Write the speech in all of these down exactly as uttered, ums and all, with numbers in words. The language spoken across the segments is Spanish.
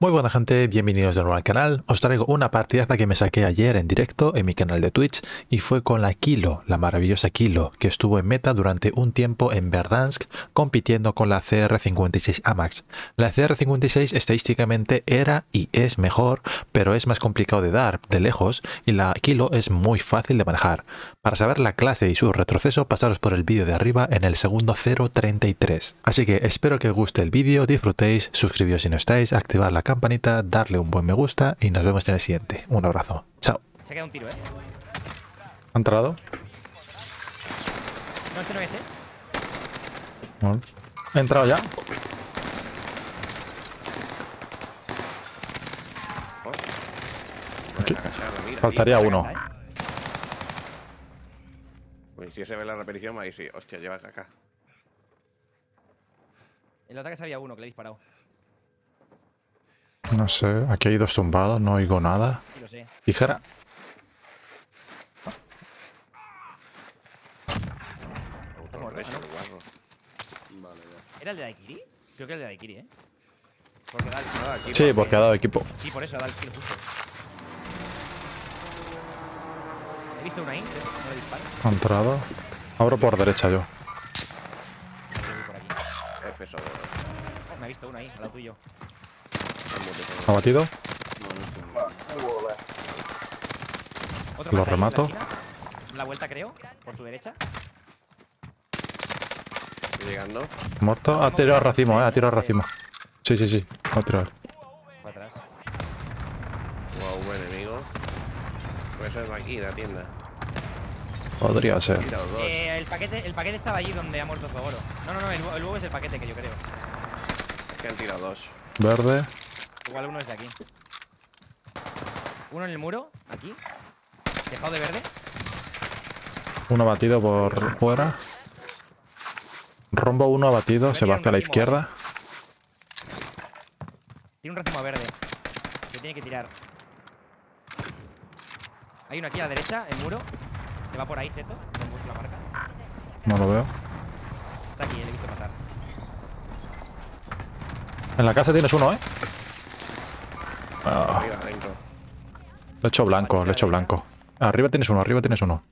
Muy buena gente, bienvenidos de nuevo al canal. Os traigo una partidaza que me saqué ayer en directo en mi canal de Twitch y fue con la Kilo, la maravillosa Kilo, que estuvo en meta durante un tiempo en Verdansk compitiendo con la C R cincuenta y seis AMAX. La C R cincuenta y seis estadísticamente era y es mejor, pero es más complicado de dar de lejos y la Kilo es muy fácil de manejar. Para saber la clase y su retroceso, pasaros por el vídeo de arriba en el segundo cero treinta y tres. Así que espero que os guste el vídeo, disfrutéis, suscribíos si no estáis, activad la campanita, darle un buen me gusta y nos vemos en el siguiente. Un abrazo. Chao. Se ha quedado un tiro, ¿eh? ¿Ha entrado? No, este no es, ¿eh? No. ¿Ha entrado ya? Aquí. Faltaría uno. Pues si se ve la repetición, ahí sí. Hostia, lleva acá. En la ataque había uno que le he disparado. No sé, aquí hay dos tumbados, no oigo nada. Sí, lo sé. Tijera. ¿Era el de Daikiri? Creo que era el de Daikiri, ¿eh? Porque da el Ah, aquí, Sí, aquí. porque ha dado equipo. Sí, por eso da el tiro justo. He visto una ahí, no le disparo. Ha entrado. Abro por derecha yo. Yo voy por aquí. F sobre. Oh, me ha visto una ahí, al lado tuyo. ¿Ha batido? Otro Lo más ahí, en la remato. esquina. La vuelta, creo, por tu derecha. Estoy llegando. Muerto. Ha tirado a racimo, eh. Ha tirado a racimo. Sí, sí, sí. Ha tirado. Para atrás. Wow, buen enemigo. Puede ser de aquí, de la tienda. Podría ser. Tira los dos. Eh, el, paquete, el paquete estaba allí donde ha muerto Zogoro. No, no, no, el, el huevo es el paquete que yo creo. Es que han tirado dos. Verde. Igual uno es de aquí. Uno en el muro, aquí. Dejado de verde. Uno batido por fuera. Rombo uno abatido. Se va hacia la izquierda. Tiene un racimo verde. Que tiene que tirar. Hay uno aquí a la derecha, el muro. Que va por ahí, cheto. No he puesto la marca. No lo veo. Está aquí, le he visto pasar. En la casa tienes uno, eh. Ah, Arriba, adentro. le he hecho blanco, le he hecho blanco. Arriba tienes uno, arriba tienes uno.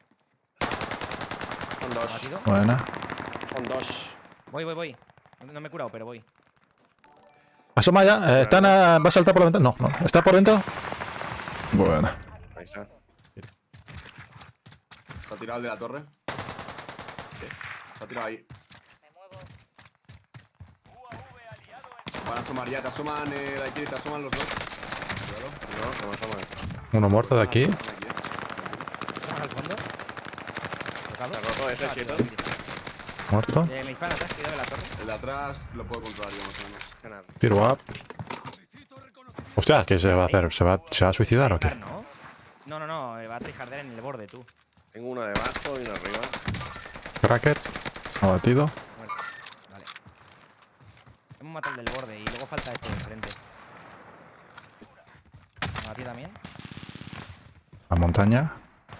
Son dos. ¿Abatido? Buena. Son dos. Voy, voy, voy. No, no me he curado, pero voy. Asoma ya. Eh, están a... ¿Va a saltar por la ventana? No, no. ¿Está por dentro? Buena. Ahí está. ¿Se ha tirado el de la torre? Sí. Se ha tirado ahí. Van a asomar ya, te asoman, eh, de aquí, te asoman los dos. No, no, asoma. Uno muerto de aquí. Están aquí, eh. Vamos al fondo. Tocado. Se ha roto ese, Ah, cheto. tío, Muerto. Eh, me disparan atrás, cuidado de la torre. El de atrás lo puedo controlar yo más o menos. Ganar. Tiro up. Hostia, ¿qué se va a hacer? ¿Se va, ¿se va a suicidar o qué? ¿No? No, no, no. eh, Va a trijardear en el borde, tú. Tengo uno debajo y uno arriba. Cracker. Abatido. Muerto. Vale. Hemos matado el del borde y luego falta este de enfrente. ¿A ti también? La montaña.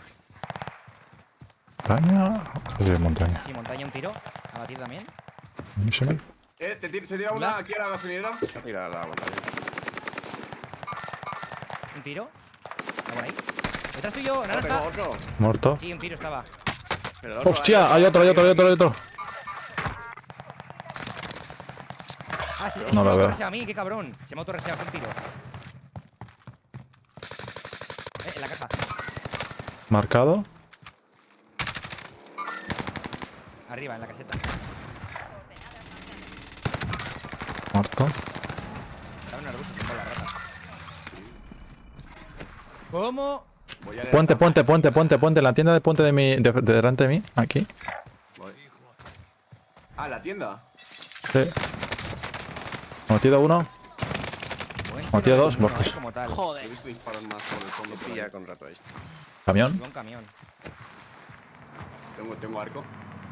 Montaña. Sí, montaña. Sí, montaña, un tiro. A batir también. Buenísimo. Eh, te tira- se tira una aquí a la gasolinera. Se ha tirado la montaña. Un tiro. Está por ahí. Detrás tuyo, Oh, tengo naranja. otro. Muerto. Sí, un tiro estaba. Pero el otro, Hostia, hay otro, hay otro, hay otro, hay otro. Ah, sí, No se lo me ha veo. autorreseado a mí, qué cabrón. Se me ha autorreseado, fue un tiro. Eh, en la caja. Marcado. Arriba, en la caseta. Muerto. Estaba en el arbusto, tengo la rata. ¿Cómo? Voy a leer Puente, las puente, tapas. puente, puente, puente. En la tienda de puente de mi. De, de delante de mí. Aquí. Voy. Ah, la tienda. Sí. Metido uno. Buen Mateo tiro de dos, ninguno, muertos. eh, como tal. He visto disparos más por el fondo. Me por ahí. pilla con rato este. Camión. Buen camión. Tengo, tengo arco.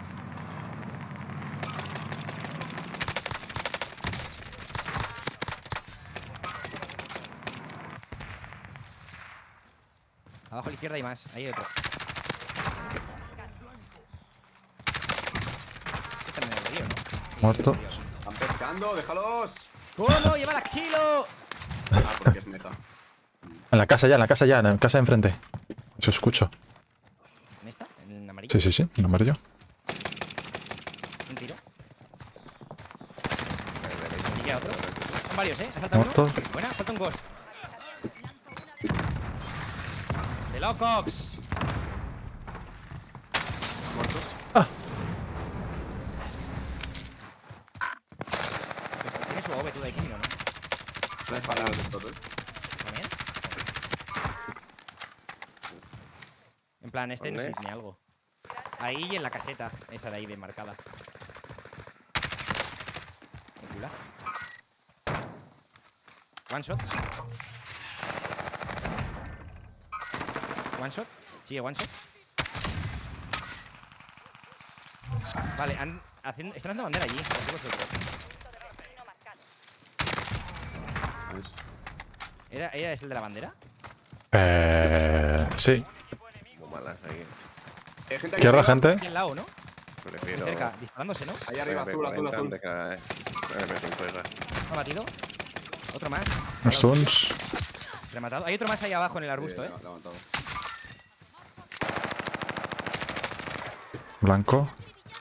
Abajo a la izquierda hay más. Ahí hay otro. Este está en el río, ¿no? Muerto. Están pescando, déjalos. ¿Cómo? ¡Lleva la kilo! Ah, porque es meta. En la casa ya, en la casa ya, en la casa de enfrente. Eso escucho. ¿En esta? ¿En el amarillo? Sí, sí, sí, en amarillo. Un tiro. Y queda otro. Son varios, ¿eh? ¿Ha saltado uno? Muertos. Buena, falta un ghost. ¡De locos! Muertos. Ah, ¿Tienes su A V tú de aquí, no? No hay paradas de estos, ¿eh? ¿También? En plan, este no sé ¿Dónde? si tiene algo. Ahí y en la caseta. Esa de ahí, de marcada. ¿En cula? One shot. One shot. Sigue one shot. Vale, han, haciendo, están dando bandera allí. Por aquí vosotros. Nice. ¿Era, ¿Era ese el de la bandera? eh. Sí. Muy malas ahí. Eh, gente aquí ¿Qué hora, arriba. gente? Aquí al lado, ¿no? Prefiero. Muy cerca, disparándose, ¿no? Ahí arriba, azul, azul, azul. De cada vez. Me meto un fuera. ¿Ha batido? Otro más. Stuns. Rematado. Hay otro más ahí abajo en el arbusto, Eh, ¿eh? levantado. Blanco.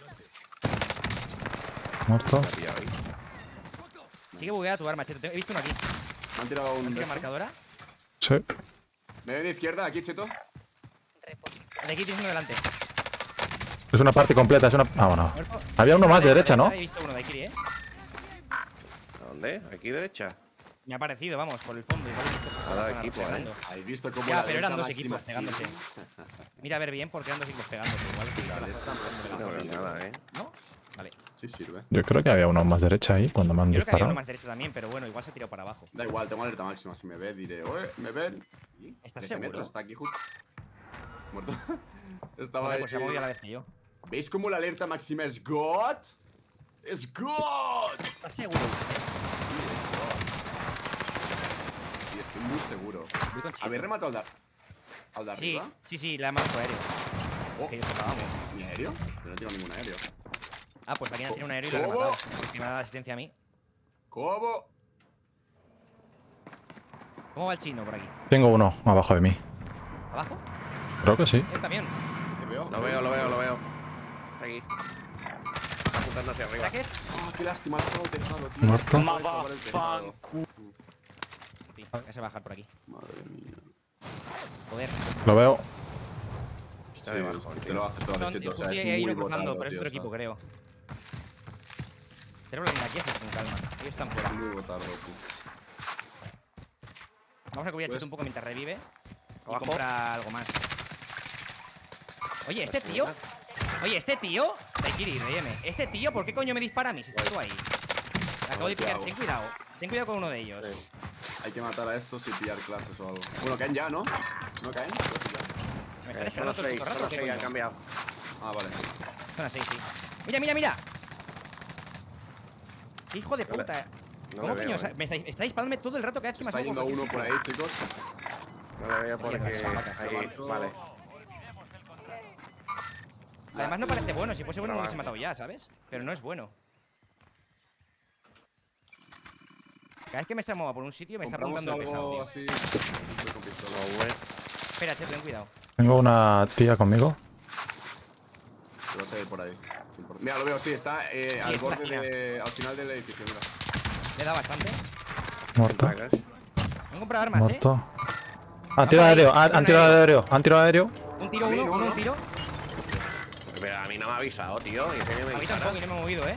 Muerto. Me ha pillado ahí. Sigue bugueada tu arma, Cheto. He visto uno aquí. Me han tirado un. ¿Tira resto. marcadora? Sí. Me ven de izquierda, aquí, Cheto. De aquí tienes uno delante. Es una parte completa, es una. Ah, bueno. Muerto. Había uno más de derecha, ¿no? He visto uno de aquí, ¿eh? ¿A dónde? ¿Aquí derecha? Me ha parecido, vamos, por el fondo. Igual he visto Ha dado personas equipo, ¿eh? pegando. ¿Habéis visto cómo Ya, la pero eran delta dos equipos máxima pegándose. sí? Mira a ver bien porque eran dos equipos pegándose. Igual es que la delta foto No veo nada, ¿eh? ¿No? Vale. Sí sirve. Yo creo que había uno más derecha ahí cuando me han Yo creo que había uno disparado. más derecho también, pero bueno, igual se ha tirado para abajo. Da igual, tengo alerta máxima. Si me ve, diré, oye, ¿me ven? ¿Y? ¿Estás trece seguro? metros, está aquí justo. Muerto. Estaba Joder, ahí. pues se ha movido a la vez que yo. ¿Veis cómo la alerta máxima es God? ¡Es God! ¿Estás seguro? Sí, estoy muy seguro. Voy con Cheto. ¿Habéis rematado al de, al de Sí, arriba? sí, sí, la he matado por aéreo. Oh, Que yo sepa, vamos. ¿Ni aéreo? Yo no tengo ningún aéreo. Ah, pues aquí tiene un aéreo y lo he ¿Cómo? rematado. Porque me ha dado asistencia a mí. ¿Cómo? ¿Cómo va el chino por aquí? Tengo uno abajo de mí. ¿Abajo? Creo que sí. ¿Hay un camión? ¿Te veo? Lo veo, lo veo, lo veo. Está aquí. Está apuntando hacia arriba. ¿Tracker? Ah, qué lástima, lo he dejado el tejado, tío. Muerto. Lo he dejado por el tejado. Sí, ya se va a bajar por aquí. Madre mía. Joder. Lo veo. Está Sí, debajo, es que tío. te lo haces todo No, leche, o sea, justo es hay ahí muy uno cruzando, botardo, pero es tío, otro o sea, equipo, creo. Tenemos la línea aquí así con calma. Ellos están fuera. Muy botardo, tío. Vamos a cubrir a Pues- Cheto un poco mientras revive. Y Abajo. compra algo más. Oye, este tío. Oye, este tío. Daikiri, reyeme. Este tío, ¿por qué coño me dispara a mí si está tú ahí? Le acabo de ¿qué pillar. hago? Ten cuidado. Ten cuidado con uno de ellos. Sí. Hay que matar a estos y pillar clases o algo. Bueno, caen ya, ¿no? ¿No caen? Creo que ya. Me están Eh, esperando Solo todo el seis, puto rato. solo ¿qué seis, han coño? cambiado. Ah, vale. Zona seis, sí. Mira, mira, mira. ¡Qué hijo de No le- puta! no ¿Cómo le coño? veo, O sea, eh. me está, está disparándome todo el rato cada vez que me Está asomo yendo por uno cualquier por ahí, sitio. chicos. No lo veo porque Oye, vacas, ahí, vaca. vale. Además no parece bueno. Si fuese bueno me hubiese Trabajo. matado ya, ¿sabes? Pero no es bueno. Cada vez que me se mueva por un sitio me está Compramos preguntando el pesado, algo tío. así. Voy con pistola. No, bueno. Espera, Cheto, ten cuidado. Tengo una tía conmigo. Te vas a ir por ahí. sin por- Mira, lo veo, sí, está eh, al está borde la de. Al final del edificio, mira. Le da bastante. Muerto. Plagas. Han comprado armas, Muerto. Han Vamos tirado ahí, aéreo. Han, con han tirado aéreo. aéreo. Han tirado aéreo. ¿eh? Un tiro, A mí uno, no, uno, ¿no? un tiro. Pero a mí no me ha avisado, tío. Y enseño me A mí dispara. tampoco y no me he movido, ¿eh?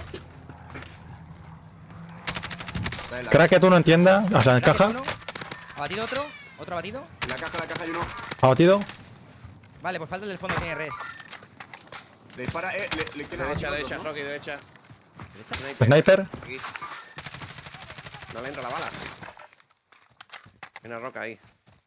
Está en la, Crack que tú no entiendas. O sea, en Crack, caja. uno. ¿Ha batido otro? ¿Otro abatido? en la caja, en la caja hay uno. Ha batido. Vale, pues falta el del fondo que tiene res. Le dispara, eh, le, le queda Derecha, otro, derecha, ¿no? Rocky, derecha. ¿Derecha? Sniper. Aquí. No le entra la bala. Hay una roca ahí.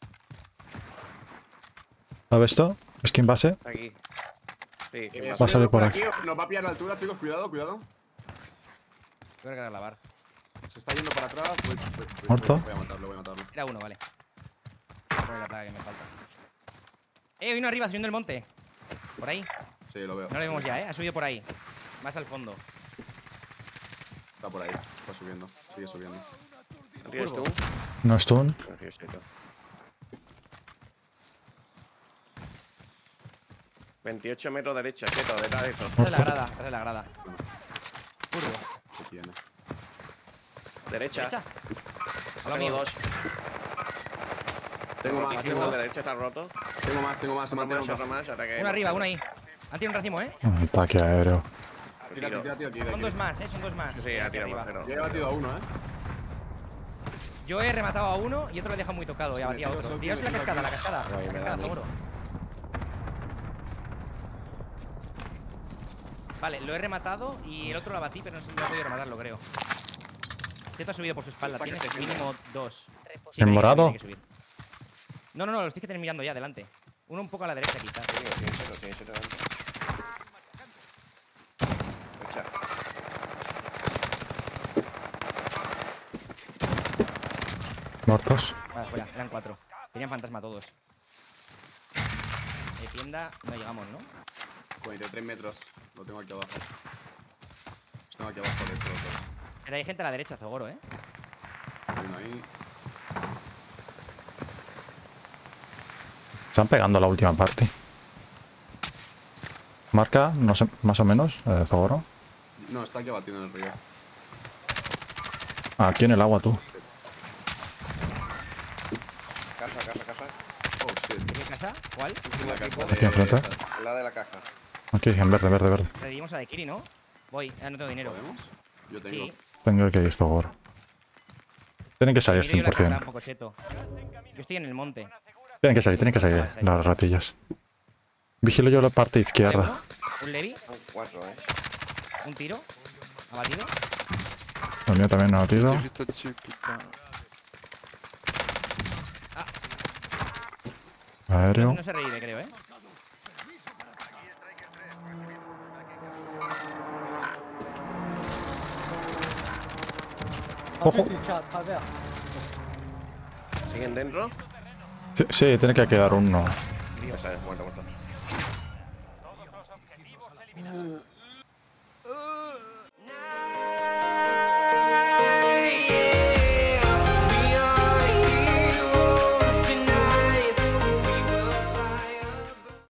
¿Lo ves tú? Skin base. Está aquí. Sí, Eh, ¿quién Va a más? salir por aquí. Nos va a pillar la altura, chicos. Cuidado, cuidado. Voy a cargar la bar. Se está yendo para atrás. Voy, voy, voy, Muerto. Voy a matarlo, voy a matarlo. Era uno, vale. Esta es la plaga que me falta. Eh, hay uno arriba subiendo el monte. Por ahí. Sí, lo veo. No lo vemos ya, eh. Ha subido por ahí. Más al fondo. Está por ahí. Está subiendo. Sigue subiendo. ¿Tienes tú? No stun. Aquí estoy tú. veintiocho metros derecha, quieto, detrás de eso. Tras de la grada, tras de la grada. Curvo. ¿Qué tiene? Derecha. ¿Derecha? A lo Tengo mío. dos. Tengo más, Aquí tengo uno de más. derecha está roto. Tengo más, tengo más. Se me Otro ha más, tirado otro más. Ahora que Uno arriba, uno ahí. Han tirado un racimo, ¿eh? Un ataque aéreo. Tira, Tiro. tira, tira, aquí, de Son aquí. dos más, ¿eh? Son dos más. Sí, Aquí ha tirado arriba. más, pero. Yo he batido a uno, ¿eh? Yo he rematado a uno y otro le he dejado muy tocado. Y Sí, ha batido a me otro. tiro, Tiraos me la tiro cascada, la aquí. cascada. Ay, La me da cascada, a mí. seguro. Vale, lo he rematado y el otro lo abatí, pero no, no he podido rematarlo, creo. Cheto ha subido por su espalda. ¿Para qué Tienes te mínimo dos. Sí, ¿En tiene que morado? subir, tiene que subir. No, no, no, los tienes que tener mirando ya, adelante. Uno un poco a la derecha, quizás. Sí, sí, sí, sí, sí, sí, sí. Derecha. Muertos. Vale, fuera, eran cuatro. Tenían fantasma todos. De tienda no llegamos, ¿no? cuarenta y tres metros. Lo tengo aquí abajo. Los tengo aquí abajo de estos dos. Pero hay gente a la derecha, Zogoro, ¿eh? Hay uno ahí. Están pegando la última parte. Marca, no sé, más o menos, eh, Zogoro. No, está aquí abatido en el río. Aquí en el agua, tú. Casa, casa, casa. Oh, shit. ¿Qué casa? ¿Cuál? En la casa Aquí enfrente. Al lado de la caja. Aquí, en verde, verde, verde. Revivimos a Dekiri, ¿no? Voy, ah, no tengo dinero. ¿Podemos? Yo tengo. Sí. Tengo que ir, Zogoro. Tienen que salir Miro yo la casa un cien por cien. poco cheto. Yo estoy en el monte. Tienen que salir, tienen que salir las ratillas. Vigilo yo la parte Vale, izquierda. uno, un Levi, Son cuatro, eh. un tiro. Abatido. El mío también no ha tiro. Juste au-dessus, putain. Aéreo. No se revive, creo, ¿eh? Ojo. ¿Siguen dentro? Sí, sí, tiene que quedar uno. Ya sabes, muerto, muerto.